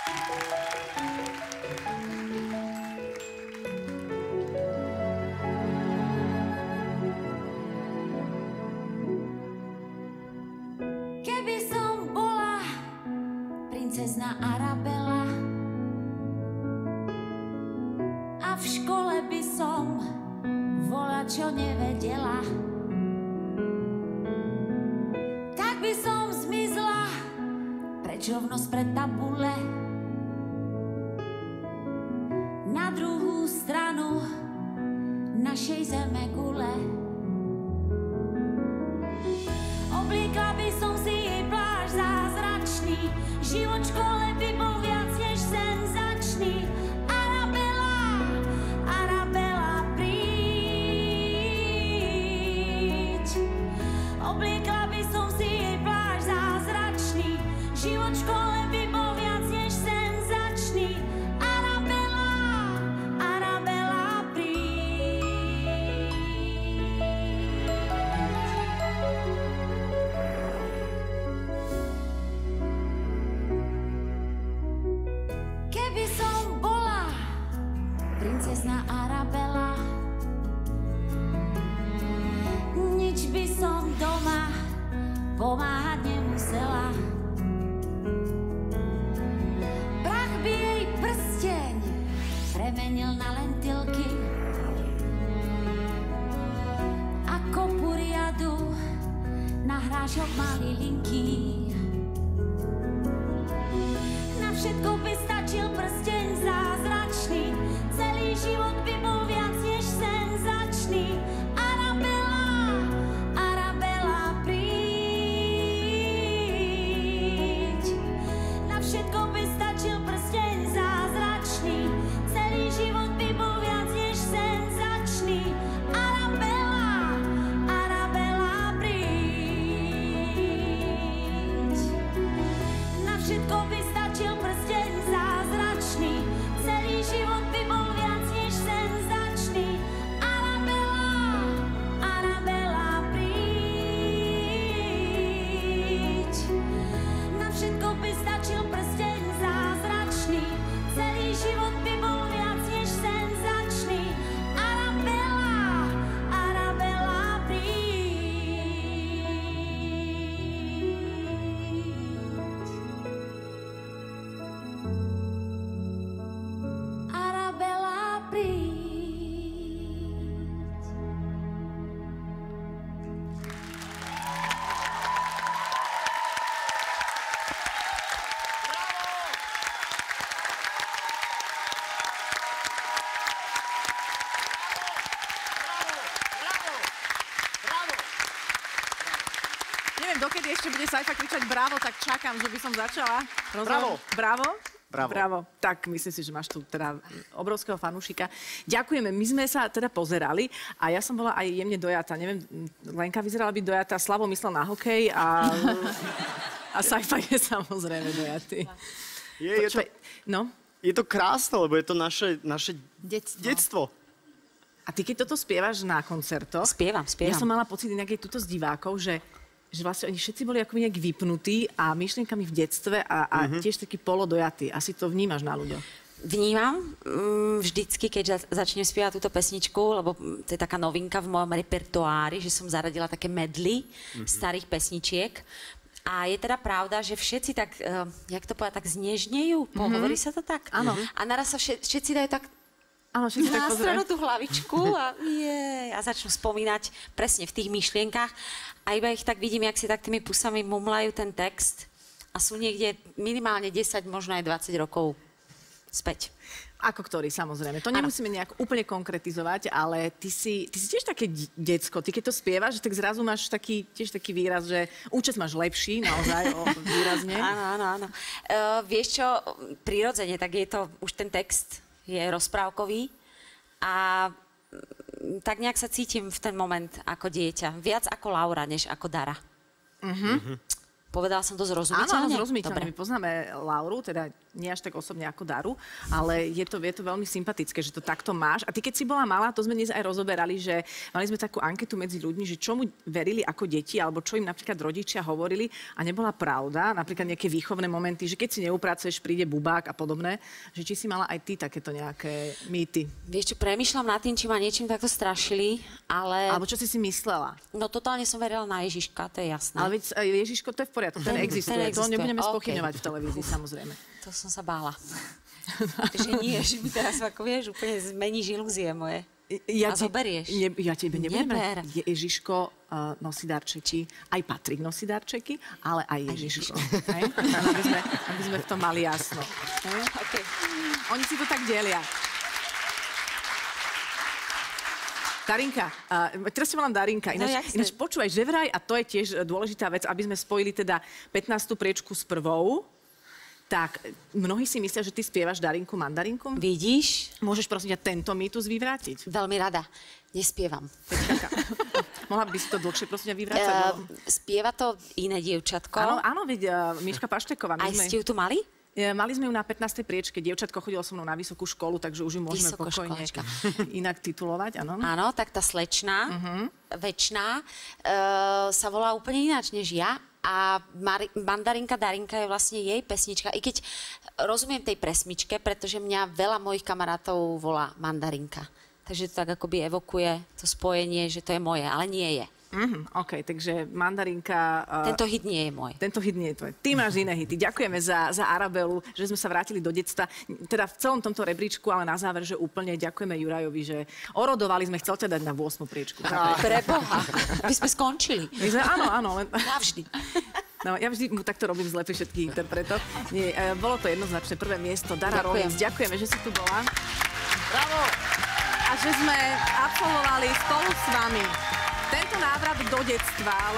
Keby som bola princezna Arabela a v škole by som volačo nevedela, tak by som zmizla prečovnosť pred tabule na druhú stranu našej zemegule. Obliekla by som si jej plášť zázračný, život v škole by bol viac než senzačný. Arabela, Arabela, príď. Obliekla by som si jej plášť zázračný, život v škole by bol viac než senzačný. Arabela, Arabela, príď. Keby som bola princezna Arabela, nič by som doma pomáhať nemusela. Prach by jej prsteň premenil na lentilky, ako puriadu na hrášok malilinký. Na všetko by stačil prsteň zázračný, celý život by bol viac než senzačný. Arabela, Arabela, príď. Na všetko by stačil prsteň zázračný, celý život by bol viac než senzačný. Arabela, Arabela, príď. Na všetko by stačil prsteň zázračný, celý život by bol viac než senzačný. Arabela, Arabela, príď. Na všetko by stačil prsteň zázračný, celý život by bol viac než senzačný. Arabela, Arabela, príď. Arabela, príď. Neviem, dokedy ešte bude Saifa kričať bravo, tak čakám, že by som začala. Bravo. Bravo? Bravo. Bravo. Tak myslím si, že máš tu teda obrovského fanúšika. Ďakujeme. My sme sa teda pozerali a ja som bola aj jemne dojatá. Neviem, Lenka vyzerala byť dojatá, Slavo myslel na hokej a Saifa je samozrejme dojatý. No? Je to krásne, lebo je to naše detstvo. A ty keď toto spievaš na koncertoch... Spievam. Ja som mala pocit inak aj tuto z divákov, že vlastne oni všetci boli ako nejak vypnutí a myšlienkami v detstve a tiež taký polodojatý. Asi to vnímaš na ľuďoch. Vnímam vždycky, keď začnem spievať túto pesničku, lebo to je taká novinka v mojom repertoári, že som zaradila také medley starých pesničiek. A je teda pravda, že všetci tak, jak to povedať, tak znežnejú. Hovorí sa to tak? Áno. A naraz sa všetci dajú tak na stranu tú hlavičku a začnú spomínať presne v tých myšlienkach. A iba ich tak vidím, jak si tak tými pusami mumlajú ten text a sú niekde minimálne 10, možno aj 20 rokov späť. Ako ktorý, samozrejme. To nemusíme nejak úplne konkretizovať, ale ty si tiež také decko. Ty keď to spievaš, tak zrazu máš tiež taký výraz, že účes máš lepší, naozaj, výrazne. Áno. Vieš čo, prirodzene, tak je to, už ten text je rozprávkový a tak nejak sa cítim v ten moment ako dieťa. Viac ako Laura, než ako Dara. Povedala som to zrozumiteľne? Áno, zrozumiteľne. Dobre. My poznáme Lauru, teda nie až tak osobne ako Daru, ale je to veľmi sympatické, že to takto máš. A ty, keď si bola malá, to sme dnes aj rozoberali, že mali sme takú anketu medzi ľuďmi, že čomu verili ako deti, alebo čo im napríklad rodičia hovorili a nebola pravda, napríklad nejaké výchovné momenty, že keď si neupracuješ, príde bubák a podobné, že či si mala aj ty takéto nejaké mýty. Vieš čo, premýšľam nad tým, či ma niečím takto strašili, ale... Alebo čo si myslela? No totálne som verila na Ježiška, to je jasné. Ale veď Ježiško, to je v poriadku, ten existuje. To nebudeme OK. spochybňovať v televízii, samozrejme. To som sa bála. Že nie, že mi teraz, ako vieš, úplne zmeníš ilúzie moje. A zoberieš. Ja tebe nebudem Neber. brať. Ježiško nosí darčeky, aj Patrik nosí darčeky, ale aj Ježiško. Hej? Aby sme v tom mali jasno. Okay. Oni si to tak delia. Darinka, teraz si volám Darinka, ináč počúvaj, že vraj, a to je tiež dôležitá vec, aby sme spojili teda 15. priečku s prvou, tak mnohí si myslia, že ty spievaš Darinku Mandarinku. Vidíš? Môžeš prosím ťa tento mýtus vyvrátiť? Veľmi rada. Nespievam. Mohla by si to dlhšie prosím ťa vyvrácať? Spieva to iné dievčatko. Áno, veď Miška Pašteková. Aj ste ju tu mali? Mali sme ju na 15. priečke. Dievčatko chodilo so mnou na vysokú školu, takže už ju môžeme pokojne inak titulovať, áno? Áno, tak tá slečná, večná, sa volá úplne ináč než ja. A Mandarinka Darinka je vlastne jej pesnička. I keď rozumiem tej presmičke, pretože mňa veľa mojich kamarátov volá Mandarinka. Takže to tak akoby evokuje to spojenie, že to je moje, ale nie je. OK, takže Mandarinka... Tento hit nie je môj. Tento hit nie je tvoj. Ty máš iné hity. Ďakujeme za Arabelu, že sme sa vrátili do detstva. Teda v celom tomto rebríčku, ale na záver, že úplne ďakujeme Jurajovi, že orodovali sme, chcel ťa dať na 8. priečku. Preboha, my sme skončili. Áno. Navždy. No, ja vždy mu takto robím zle pri všetkých interpretoch. Nie, bolo to jednoznačné prvé miesto. Dara Rollins, ďakujeme, že si tu bola. Bravo! A že sme absolvovali spolu s vami tento návrat do detstva.